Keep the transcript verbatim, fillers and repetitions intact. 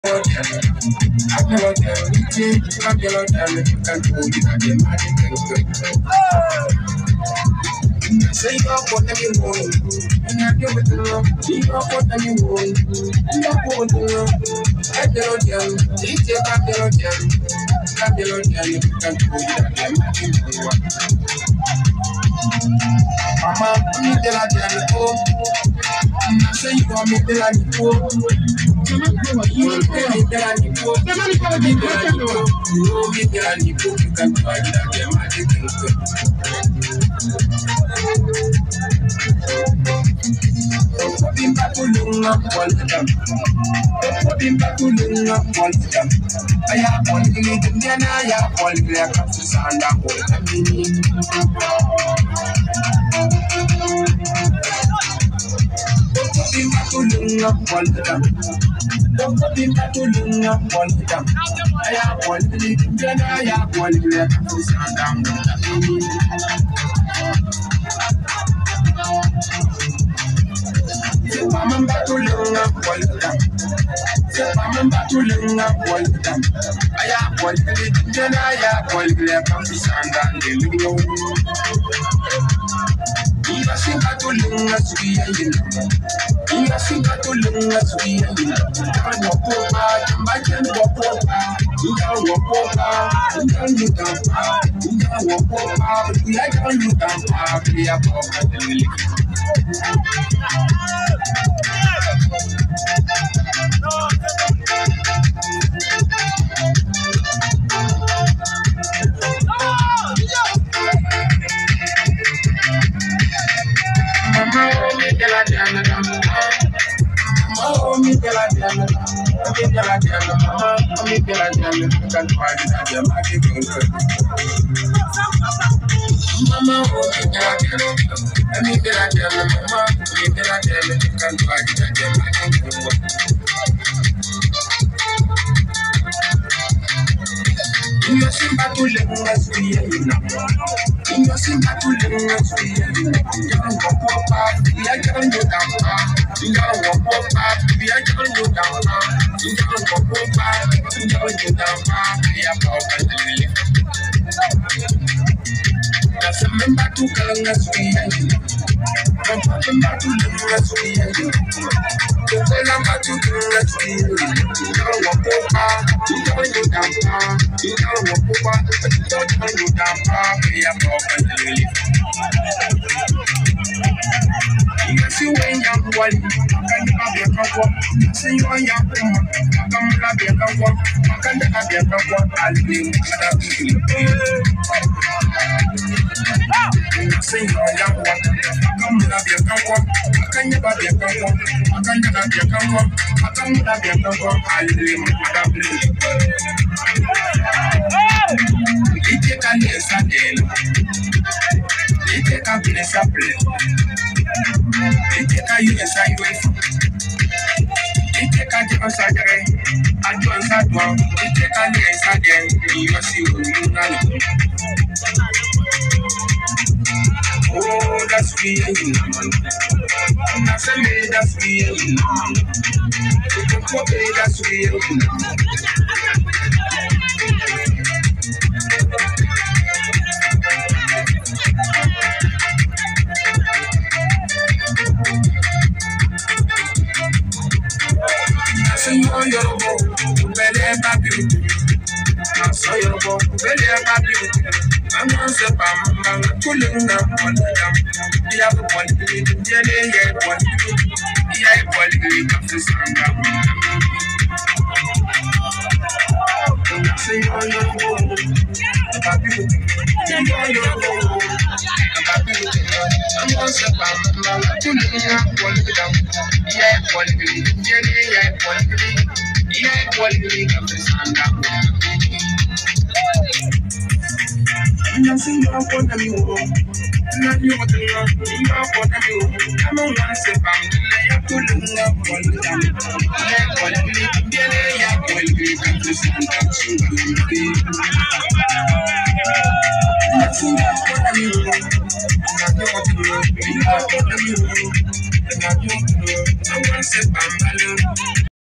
Say you up on any wall, and I give it to you. You up on any wall, you up on the wall. I don't tell you, it's a capital tell you. Capital tell you, you can't go with that. Mama, I'm tell I tell you, oh. I say you want me tell I you, oh. You tell me tell I you, oh. You tell me tell I you, oh. You tell I you, oh. You can't go with that. Putting back to Lunga, one of them. Putting back to Lunga, one of them. I have one in Indiana, I have one in the Campus and I hold them in. Putting back to Lunga, one of them. Putting back to Lunga, one of them. I have one in Indiana, I have one in the Campus and I hold them in. I'm back to Lunga, one of them. I'm back to Lunga, one of them. I have one in Indiana, I have one in the Campus and I hold them in. You sing back to Lunga, sweet and you know. You sing back to Lunga, sweet and you know. I'm a poor man, I'm a poor man. You don't walk over, you don't look up, you don't walk over, you don't look up, you are poor. Oh, me tell a Diana, oh, me tell a Diana, me tell a Diana, mama, me tell a Diana, can't find it at your market. Mama, oh, me tell a Diana, me tell a Diana, mama, me tell a Diana, can't find it at your market. You sing back to Lunga, sweet and you know. You sing back to Lunga, sweet and you know. You don't walk up, we are going to go down. You don't walk up, we are going to go down. You don't walk up, we are going to go down. We are going to that's a member to Lunga, sweet and you know. I'm talking back to Lunga, sweet and you know. You don't back to Lunga, sweet and you know. You don't walk up, you don't go down. You don't walk over, but you don't go down. We are going to live. You see when you're one, I can't have your cover. You see when you're one, I can't have your cover. I can't have your cover. I'll be you see when you're one, I can't have your cover. I can't have your cover. I can't have your cover. I can't have your cover. I'll be Ite kanesa delo, ite kabinesa play, ite kayuesa yuefu, ite kajeosa jere, ajonsa dwa, ite kanesa den, yosi ununalo. Oh, that's free and you know. That's a me, that's free and you know. It's a copy, that's free and you know. So you're your boy, better baby. So you're boy, better baby. I'm going to say, I'm pulling up on the dam. You have a quality, yeah, yeah, quality. Yeah, quality, that's the sound. So you're your boy, baby. You're your boy, baby. I'm going to say, I'm pulling up on the dam. Yeah, quality, yeah, yeah, quality. Yeah, quality, that's the sound. Nothing more for them, you not you what you are for them, you. I'm on one step, I'm not pulling up on the dam. Yeah, quality, yeah, yeah, quality, that's the sound. Nothing more for them, you not you what you are for them, you. I'm not you, I'm one step, I'm alone.